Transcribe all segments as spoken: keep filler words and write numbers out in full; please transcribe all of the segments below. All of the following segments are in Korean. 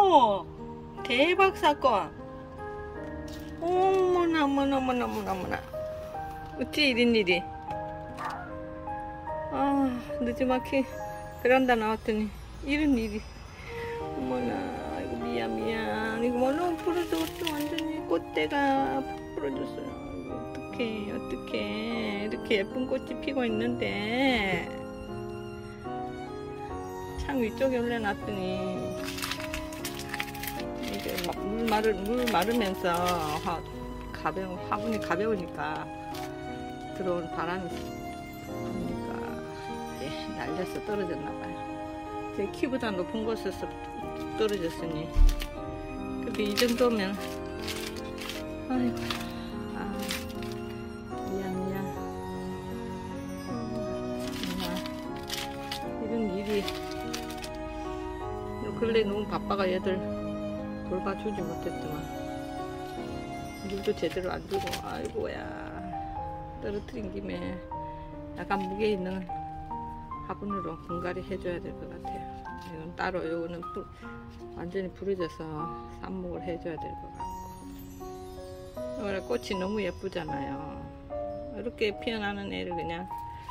어머, 대박 사건. 어머나 어머나 어머나 어머나 어머나. 어찌 이런 일이. 아, 늦지막히 베란다 나왔더니 이런 일이. 어머나, 이거 미안 미안. 이거 뭐 너무 부러졌어. 완전히 꽃대가 부러졌어요. 어떡해 어떡해. 이렇게 예쁜 꽃이 피고 있는데 창 위쪽에 올려놨더니 이게 막 물 마르 물 마르면서 화, 가벼워 화분이 가벼우니까 들어온 바람이 부니까 이제 날려서 떨어졌나봐요. 제 키보다 높은 곳에서 떨어졌으니. 근데 이 정도면 아이고, 아 미안 미안. 정말 이런 일이. 근래 너무 바빠가 얘들 돌봐주지 못했더만. 물도 제대로 안 주고. 아이고야. 떨어뜨린 김에 약간 무게 있는 화분으로 분갈이 해줘야 될 것 같아요. 이건 따로, 이거는 부, 완전히 부러져서 삽목을 해줘야 될 것 같고. 원래 꽃이 너무 예쁘잖아요. 이렇게 피어나는 애를 그냥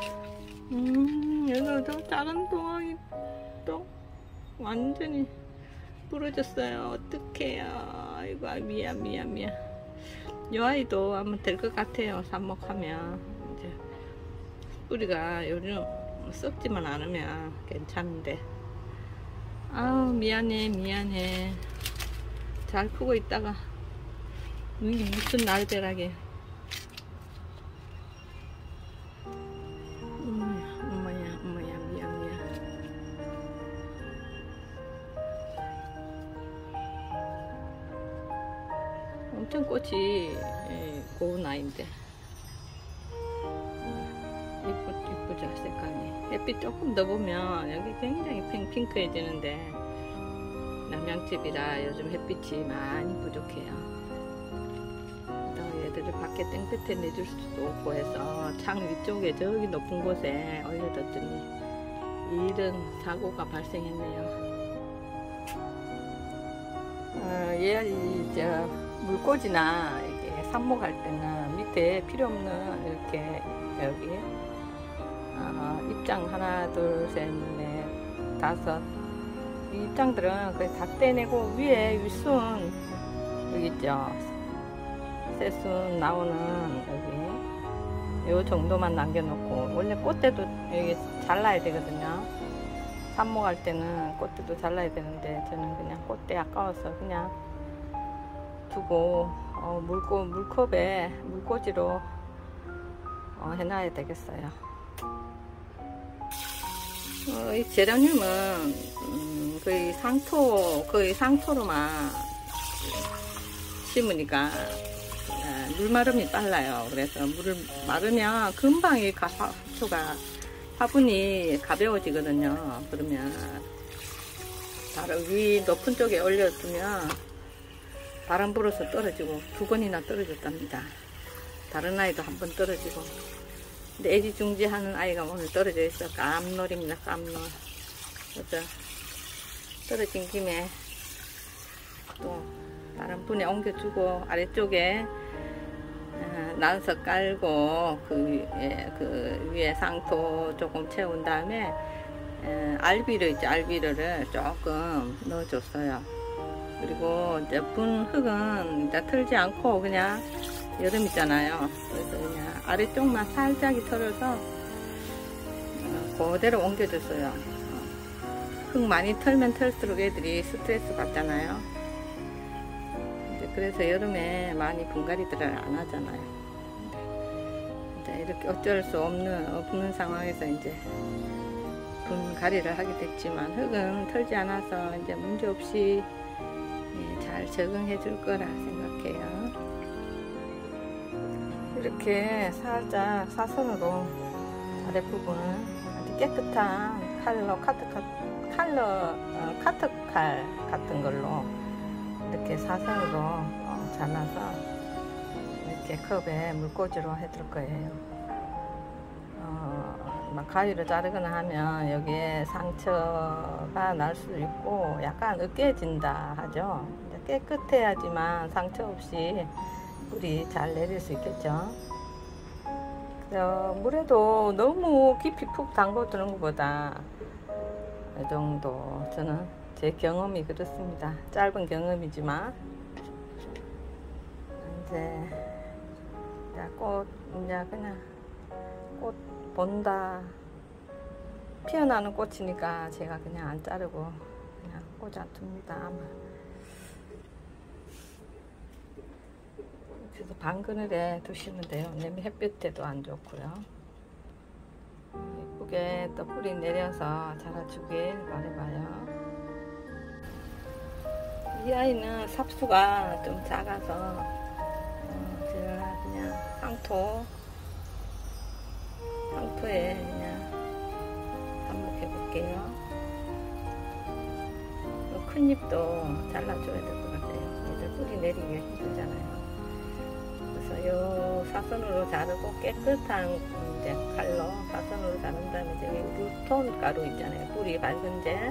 음 여기도 작은 동아리 또 완전히 부러졌어요. 어떡해요. 아이고, 미안 미안 미안. 이 아이도 아마 될 것 같아요. 삽목하면 이제 뿌리가 요즘 썩지만 않으면 괜찮은데. 아우, 미안해 미안해. 잘 크고 있다가 이게 무슨 날벼락이야. 엄마야 엄마야 엄마야 미안 미안. 엄청 꽃이 고운 아이인데 이쁘, 이쁘죠 색깔이. 햇빛 조금 더 보면 여기 굉장히 핑, 핑크해지는데 남양집이라 요즘 햇빛이 많이 부족해요. 얘들을 밖에 땡볕에 내줄 수도 없고 해서 창 위쪽에 저기 높은 곳에 올려뒀더니 이런 사고가 발생했네요. 어, 얘 이제 물꽂이나 이게 삽목할 때는 밑에 필요 없는 이렇게 여기 어, 입장 하나 둘 셋 넷 다섯 이 입장들은 거의 다 떼내고 위에 윗순 여기 있죠. 새순 나오는 여기 요 정도만 남겨놓고, 원래 꽃대도 여기 잘라야 되거든요. 삽목할 때는 꽃대도 잘라야 되는데 저는 그냥 꽃대 아까워서 그냥 두고 어, 물고, 물컵에 물꽂이로 어, 해놔야 되겠어요. 어, 이 제라늄은 음, 거의 상토 거의 상토로만 심으니까 물마름이 빨라요. 그래서 물을 마르면 금방 이 화초가 화분이 가벼워지거든요. 그러면 바로 위 높은 쪽에 올려두면 바람 불어서 떨어지고 두 번이나 떨어졌답니다. 다른 아이도 한 번 떨어지고. 근데 애지중지하는 아이가 오늘 떨어져 있어. 깜놀입니다. 깜놀. 그래서 떨어진 김에 또 다른 분에 옮겨주고 아래쪽에 난석 깔고 그 위에, 그 위에 상토 조금 채운 다음에 알비료 있죠. 알비료를 조금 넣어줬어요. 그리고 이제 분 흙은 이제 털지 않고 그냥 여름 있잖아요. 그래서 그냥 아래쪽만 살짝이 털어서 그대로 옮겨줬어요. 흙 많이 털면 털수록 애들이 스트레스 받잖아요. 이제 그래서 여름에 많이 분갈이들을 안 하잖아요. 이렇게 어쩔 수 없는 없는 상황에서 이제 분갈이를 하게 됐지만 흙은 털지 않아서 이제 문제 없이 잘 적응해 줄 거라 생각해요. 이렇게 살짝 사선으로 아랫부분을 아주 깨끗한 칼로 카트 칼로 어, 카트 칼 같은 걸로 이렇게 사선으로 어, 잘라서 이렇게 컵에 물꽂이로 해둘 거예요. 어, 막 가위로 자르거나 하면 여기에 상처가 날 수 있고 약간 으깨진다 하죠. 깨끗해야지만 상처 없이 뿌리 잘 내릴 수 있겠죠. 물에도 너무 깊이 푹 담궈 두는 것보다 이 정도, 저는 제 경험이 그렇습니다. 짧은 경험이지만 이제 꽃 이제 그냥 꽃 본다, 피어나는 꽃이니까 제가 그냥 안 자르고 그냥 꽂아 둡니다. 그래서 반그늘에 두시면 돼요. 왜냐면 햇볕에도 안 좋고요. 예쁘게 또 뿌리 내려서 자라주길 바라봐요. 이 아이는 삽수가 좀 작아서 어, 제가 그냥 상토 상토에 그냥 한몫해 볼게요. 큰 잎도 잘라줘야 될 것 같아요. 얘들 뿌리 내리기가 힘들잖아요. 그래서 요 사선으로 자르고 깨끗한 이제 칼로 사선으로 자른 다음에 저기 루톤 가루 있잖아요. 뿌리 밝은 젤.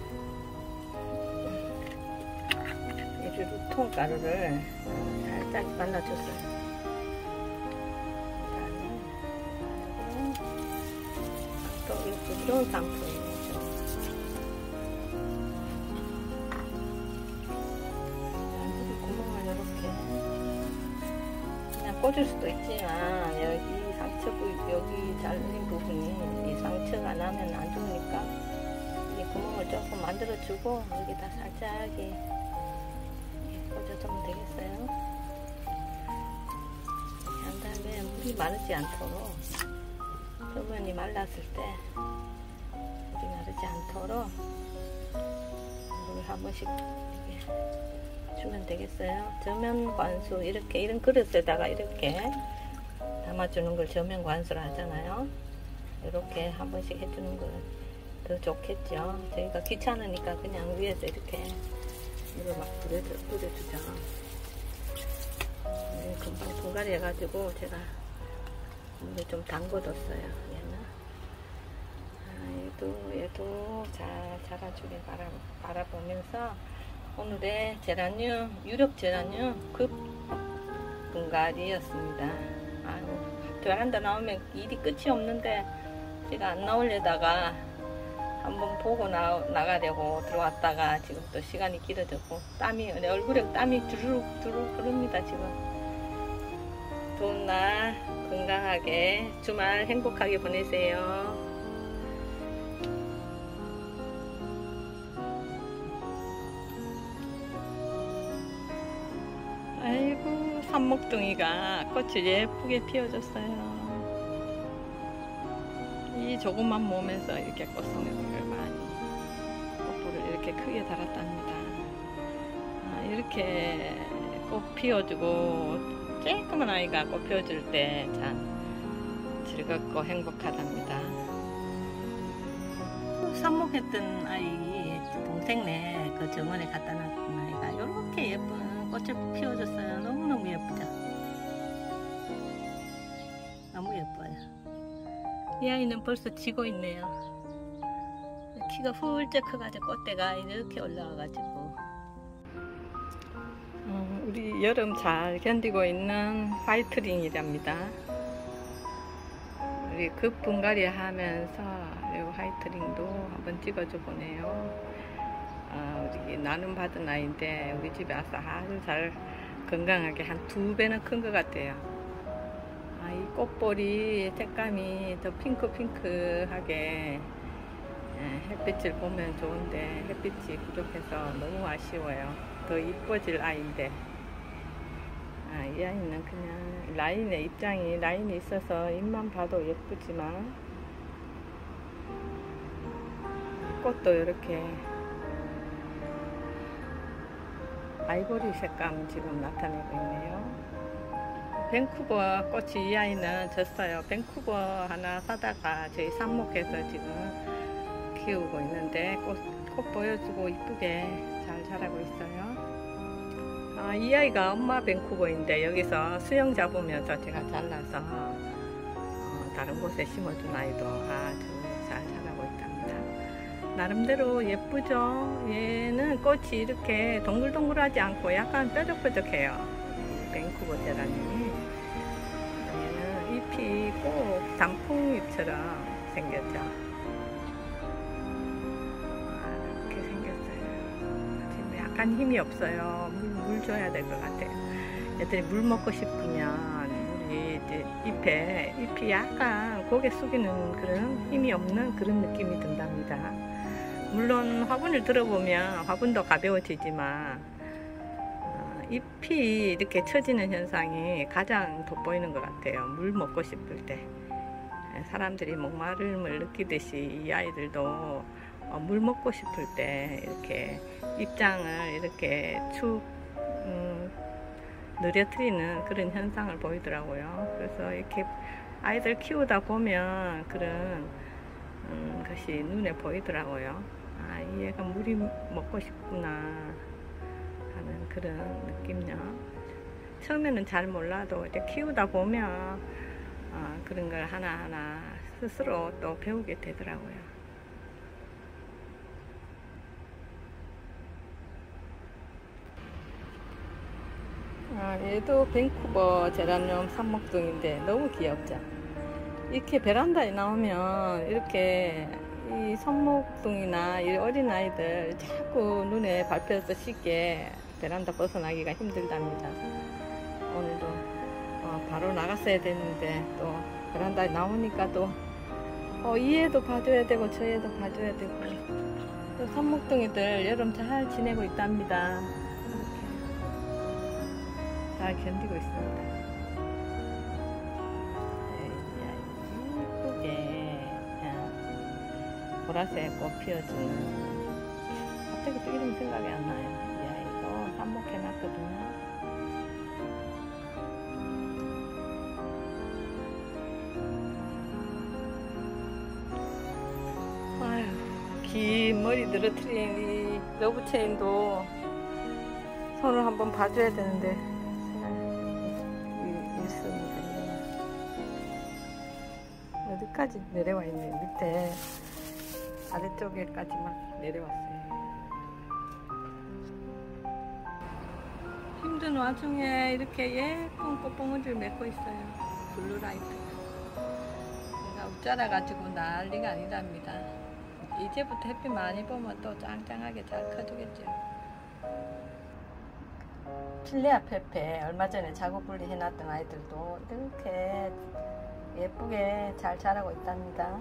이 루톤 가루를 살짝 발라줬어요. 또 이 부드러운 상품이죠. 꽂을 수도 있지만 여기 상처 부위, 여기 잘린 부분이 이 상처가 나면 안 좋으니까 이 구멍을 조금 만들어 주고 여기다 살짝 꽂아주면 되겠어요. 이렇게 한 다음에 물이 마르지 않도록, 표면이 말랐을 때 물이 마르지 않도록 물을 한 번씩 이렇게 주면 되겠어요. 저면 관수, 이렇게 이런 그릇에다가 이렇게 담아주는 걸 저면 관수라 하잖아요. 이렇게 한 번씩 해주는 걸 더 좋겠죠. 저희가 귀찮으니까 그냥 위에서 이렇게 물을 막 뿌려주, 뿌려주죠. 네, 금방 분갈이 해가지고 제가 물에 좀 담궈뒀어요. 얘는 아, 얘도 얘도 잘 자라주길 바라, 바라보면서 오늘의 제라늄, 유력 제라늄 급 분갈이였습니다. 아유, 베란다 나오면 일이 끝이 없는데 제가 안 나오려다가 한번 보고 나, 나가려고 들어왔다가 지금 또 시간이 길어졌고 땀이, 내 얼굴에 땀이 주르륵 주르륵 흐릅니다. 지금 좋은 날 건강하게 주말 행복하게 보내세요. 아이고, 산목둥이가 꽃을 예쁘게 피워줬어요. 이 조그만 몸에서 이렇게 꽃송이를 많이 꽃불을 이렇게 크게 달았답니다. 아, 이렇게 꽃 피워주고 조그만 아이가 꽃 피워줄 때 참 즐겁고 행복하답니다. 삽목했던 아이 동생네 그 정원에 갖다 놨던 아이가 이렇게 예쁜 꽃을 피워줬어요. 너무너무 예쁘죠? 너무 예뻐요. 이 아이는 벌써 지고 있네요. 키가 훌쩍 커가지고 꽃대가 이렇게 올라와가지고 음, 우리 여름 잘 견디고 있는 화이트링이랍니다. 우리 급 분갈이 하면서 이 화이트링도 한번 찍어줘 보네요. 아, 우리 나눔 받은 아이인데 우리 집에 와서 아주 잘 건강하게 한 두 배는 큰 것 같아요. 아, 이 꽃볼이 색감이 더 핑크핑크하게 햇빛을 보면 좋은데 햇빛이 부족해서 너무 아쉬워요. 더 이뻐질 아이인데 아, 이 아이는 그냥 라인의 입장이 라인이 있어서 잎만 봐도 예쁘지만 꽃도 이렇게 아이보리 색감 지금 나타내고 있네요. 밴쿠버 꽃이 이 아이는 졌어요. 밴쿠버 하나 사다가 저희 삽목해서 지금 키우고 있는데 꽃, 꽃 보여주고 이쁘게 잘 자라고 있어요. 아, 이 아이가 엄마 밴쿠버인데 여기서 수영 잡으면서 제가 잘라서 어, 다른 곳에 심어둔 아이도 아주 잘 자라고 있답니다. 나름대로 예쁘죠. 얘는 꽃이 이렇게 동글동글하지 않고 약간 뾰족뾰족해요. 밴쿠버 제라늄이. 얘는 잎이 꼭 단풍잎처럼 생겼죠. 아, 이렇게 생겼어요. 지금 약간 힘이 없어요. 물, 물 줘야 될 것 같아요. 얘들이 물 먹고 싶으면 물이 이제 잎에 잎이 약간 고개 숙이는 그런 힘이 없는 그런 느낌이 든답니다. 물론 화분을 들어보면 화분도 가벼워지지만 어, 잎이 이렇게 처지는 현상이 가장 돋보이는 것 같아요. 물 먹고 싶을 때 사람들이 목마름을 느끼듯이 이 아이들도 어, 물 먹고 싶을 때 이렇게 잎장을 이렇게 축 음, 느려뜨리는 그런 현상을 보이더라고요. 그래서 이렇게 아이들 키우다 보면 그런 음, 것이 눈에 보이더라고요. 아, 이 애가 물이 먹고 싶구나 하는 그런 느낌요. 처음에는 잘 몰라도 이제 키우다 보면 어, 그런 걸 하나하나 스스로 또 배우게 되더라고요. 아, 얘도 밴쿠버 제라늄 삽목둥인데 너무 귀엽죠. 이렇게 베란다에 나오면 이렇게 이 삽목둥이나 이 어린아이들 자꾸 눈에 밟혀서 쉽게 베란다 벗어나기가 힘들답니다. 오늘도 어, 바로 나갔어야 됐는데 또 베란다에 나오니까 또 어, 이 애도 봐줘야 되고 저 애도 봐줘야 되고 또 삽목둥이들 여름 잘 지내고 있답니다. 잘 견디고 있습니다. 예쁘게 보라색 꽃 피워주는, 갑자기 또 이름 생각이 안 나요. 이 아이도 삽목해 놨거든요. 아휴, 긴 머리 늘어뜨린 이 러브체인도 손을 한번 봐줘야 되는데 어디까지 내려와 있네. 밑에 아래쪽에까지 막 내려왔어요. 힘든 와중에 이렇게 예쁜 꽃봉오리를 맺고 있어요. 블루라이트. 내가 웃자라 가지고 난리가 아니랍니다. 이제부터 햇빛 많이 보면 또 짱짱하게 잘 커지겠죠. 필레아 페페 얼마 전에 작업 분리 해놨던 아이들도 이렇게 예쁘게 잘 자라고 있답니다.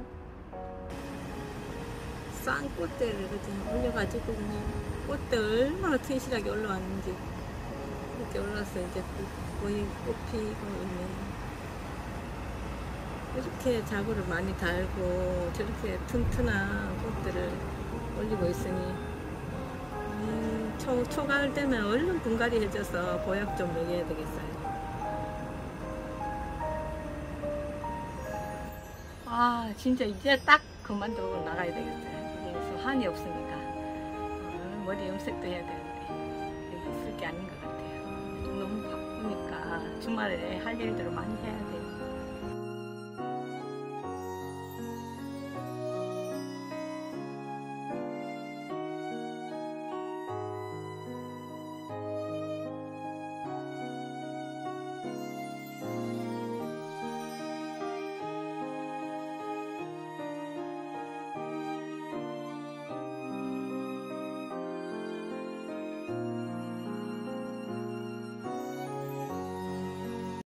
쌍꽃대를 그냥 올려가지고 그냥 꽃대 얼마나 튼실하게 올라왔는지 이렇게 올라서 이제 거의 꽃 피고 있네요. 이렇게 자구를 많이 달고 저렇게 튼튼한 꽃들을 올리고 있으니 음, 초, 초가을 되면 얼른 분갈이 해줘서 보약 좀 먹여야 되겠어요. 아, 진짜 이제 딱 그만두고 나가야 되겠어요. 여기서 한이 없으니까. 어, 머리 염색도 해야 되는데 여기 있을 게 아닌 것 같아요. 좀 너무 바쁘니까 주말에 할 일들을 많이 해야 돼요.